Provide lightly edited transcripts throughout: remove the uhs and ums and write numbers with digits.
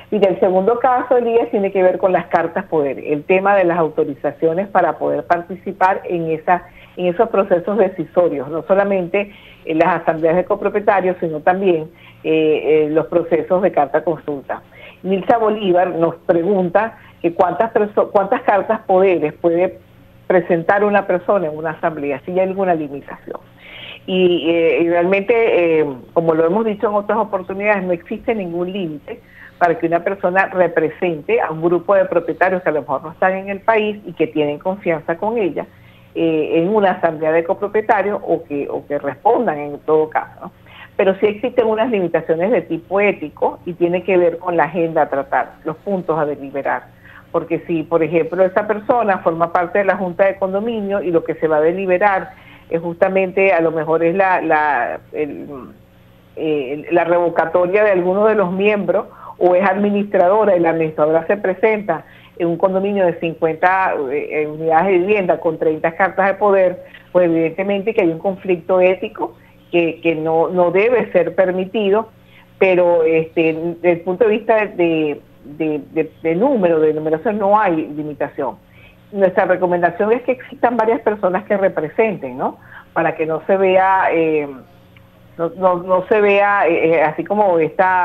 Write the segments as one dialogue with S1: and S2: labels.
S1: Y el segundo caso, Elías, tiene que ver con las cartas poder, el tema de las autorizaciones para poder participar en esos procesos decisorios, no solamente en las asambleas de copropietarios, sino también los procesos de carta consulta. Nilsa Bolívar nos pregunta que cuántas cartas poderes puede presentar una persona en una asamblea, si hay alguna limitación. Y realmente, como lo hemos dicho en otras oportunidades, no existe ningún límite para que una persona represente a un grupo de propietarios que a lo mejor no están en el país y que tienen confianza con ella en una asamblea de copropietarios o que respondan en todo caso, ¿no? Pero sí existen unas limitaciones de tipo ético y tiene que ver con la agenda a tratar, los puntos a deliberar. Porque si, por ejemplo, esa persona forma parte de la junta de condominio y lo que se va a deliberar es justamente, a lo mejor es la revocatoria de alguno de los miembros, o es administradora y la administradora se presenta en un condominio de 50 unidades de vivienda con 30 cartas de poder, pues evidentemente que hay un conflicto ético que no debe ser permitido, pero desde el punto de vista de numeración no hay limitación. Nuestra recomendación es que existan varias personas que representen, ¿no? Para que no se vea, no se vea así como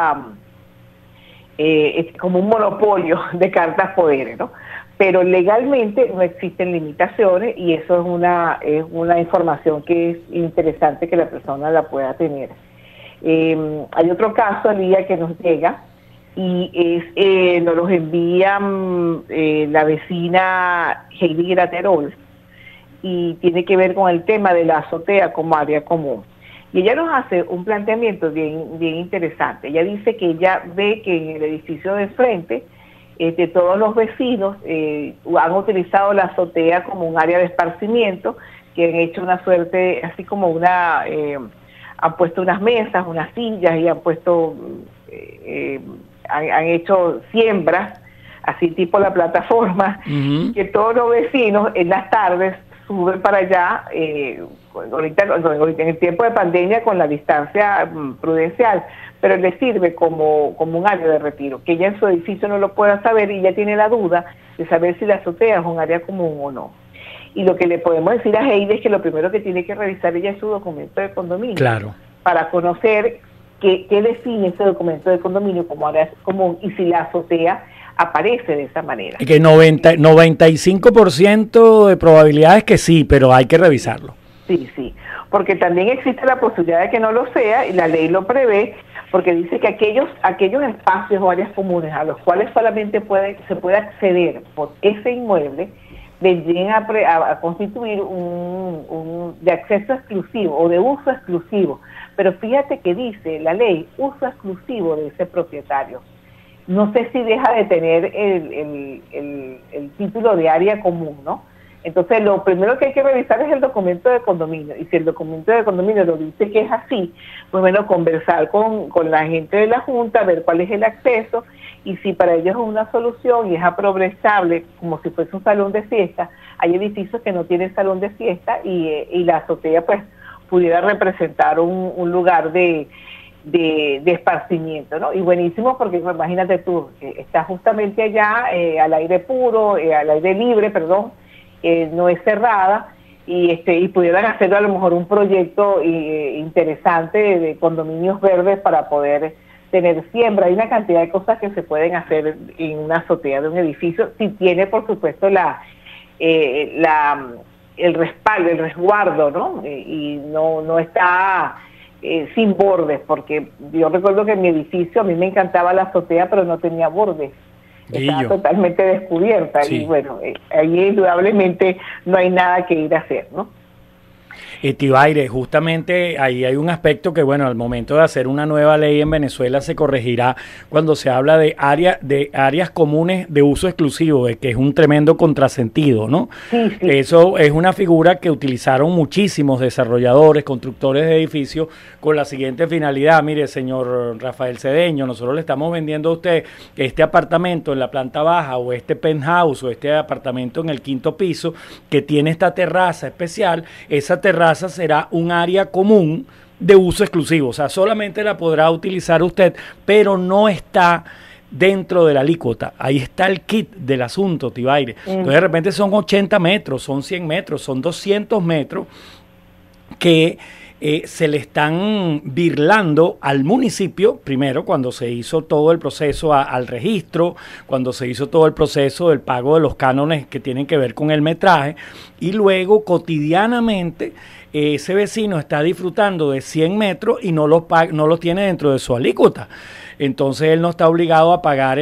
S1: como un monopolio de cartas poderes, ¿no? Pero legalmente no existen limitaciones y eso es una información que es interesante que la persona la pueda tener. Hay otro caso, Alía, que nos llega y nos los envía la vecina Heidi Graterol y tiene que ver con el tema de la azotea como área común. Y ella nos hace un planteamiento bien interesante. Ella dice que ella ve que en el edificio de frente todos los vecinos han utilizado la azotea como un área de esparcimiento, que han hecho una suerte, así como han puesto unas mesas, unas sillas y han puesto, han hecho siembras, así tipo la plataforma, que todos los vecinos en las tardes suben para allá, ahorita en el tiempo de pandemia con la distancia prudencial, pero le sirve como un área de retiro, que ella en su edificio no lo pueda saber y ella tiene la duda de saber si la azotea es un área común o no. Y lo que le podemos decir a Heidi es que lo primero que tiene que revisar ella es su documento de condominio,
S2: claro, para
S1: conocer qué define ese documento de condominio como área común y si la azotea aparece de esa manera.
S2: Que 95% de probabilidades que sí, pero hay que revisarlo.
S1: Sí, porque también existe la posibilidad de que no lo sea y la ley lo prevé, porque dice que aquellos espacios o áreas comunes a los cuales solamente se puede acceder por ese inmueble vendrían a constituir un de acceso exclusivo o de uso exclusivo. Pero fíjate que dice la ley uso exclusivo de ese propietario. No sé si deja de tener el título de área común, ¿no? Entonces, lo primero que hay que revisar es el documento de condominio. Y si el documento de condominio lo dice que es así, pues bueno, conversar con la gente de la Junta, ver cuál es el acceso, y si para ellos es una solución y es aprovechable, como si fuese un salón de fiesta. Hay edificios que no tienen salón de fiesta y la azotea, pues, pudiera representar un lugar de esparcimiento, ¿no? Y buenísimo porque pues, imagínate tú, estás justamente allá al aire puro, al aire libre, perdón, no es cerrada y pudieran hacer a lo mejor un proyecto interesante de condominios verdes para poder tener siembra. Hay una cantidad de cosas que se pueden hacer en una azotea de un edificio si tiene, por supuesto, el respaldo, el resguardo, ¿no? Y no está sin bordes, porque yo recuerdo que en mi edificio a mí me encantaba la azotea, pero no tenía bordes. Estaba totalmente descubierta, sí. Y bueno, ahí indudablemente no hay nada que ir a hacer, ¿no?
S2: Tibaire, justamente ahí hay un aspecto que, bueno, al momento de hacer una nueva ley en Venezuela se corregirá cuando se habla de áreas comunes de uso exclusivo, de que es un tremendo contrasentido, ¿no? Sí. Eso es una figura que utilizaron muchísimos desarrolladores, constructores de edificios, con la siguiente finalidad. Mire, señor Rafael Cedeño, nosotros le estamos vendiendo a usted este apartamento en la planta baja o este penthouse o este apartamento en el 5º piso que tiene esta terraza especial. Esa terraza será un área común de uso exclusivo, o sea, solamente la podrá utilizar usted, pero no está dentro de la alícuota. Ahí está el kit del asunto, Tibaire. Entonces de repente son 80 metros, son 100 metros, son 200 metros que se le están birlando al municipio, primero cuando se hizo todo el proceso al registro, cuando se hizo todo el proceso del pago de los cánones que tienen que ver con el metraje, y luego cotidianamente ese vecino está disfrutando de 100 metros y no los tiene dentro de su alícuota. Entonces él no está obligado a pagar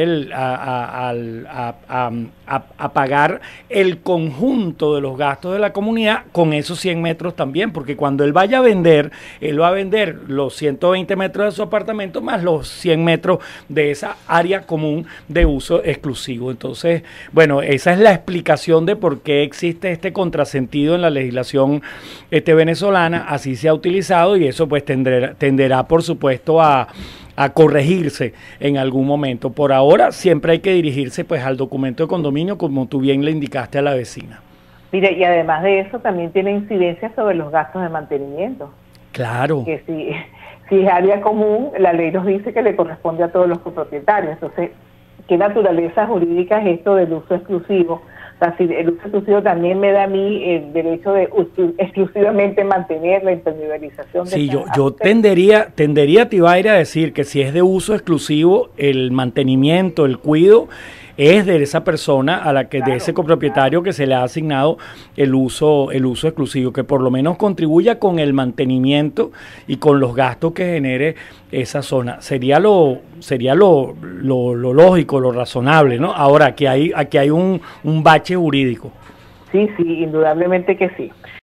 S2: a pagar el conjunto de los gastos de la comunidad con esos 100 metros también, porque cuando él vaya a vender, él va a vender los 120 metros de su apartamento más los 100 metros de esa área común de uso exclusivo. Entonces, bueno, esa es la explicación de por qué existe este contrasentido en la legislación venezolana, así se ha utilizado y eso pues tenderá por supuesto a corregirse en algún momento. Por ahora siempre hay que dirigirse pues al documento de condominio, como tú bien le indicaste a la vecina.
S1: Mire, y además de eso también tiene incidencia sobre los gastos de mantenimiento.
S2: Claro.
S1: Que si es área común, la ley nos dice que le corresponde a todos los copropietarios. Entonces, ¿qué naturaleza jurídica es esto del uso exclusivo? O sea, si el uso exclusivo también me da a mí el derecho de exclusivamente mantener la impermeabilización.
S2: Sí, yo tendería, Tibaire, a decir que si es de uso exclusivo, el mantenimiento, el cuidado, es de esa persona a la que, claro, de ese copropietario, claro, que se le ha asignado el uso exclusivo, que por lo menos contribuya con el mantenimiento y con los gastos que genere esa zona. Sería lo lógico, lo razonable, ¿no? Ahora, aquí hay un bache jurídico.
S1: Sí, indudablemente que sí.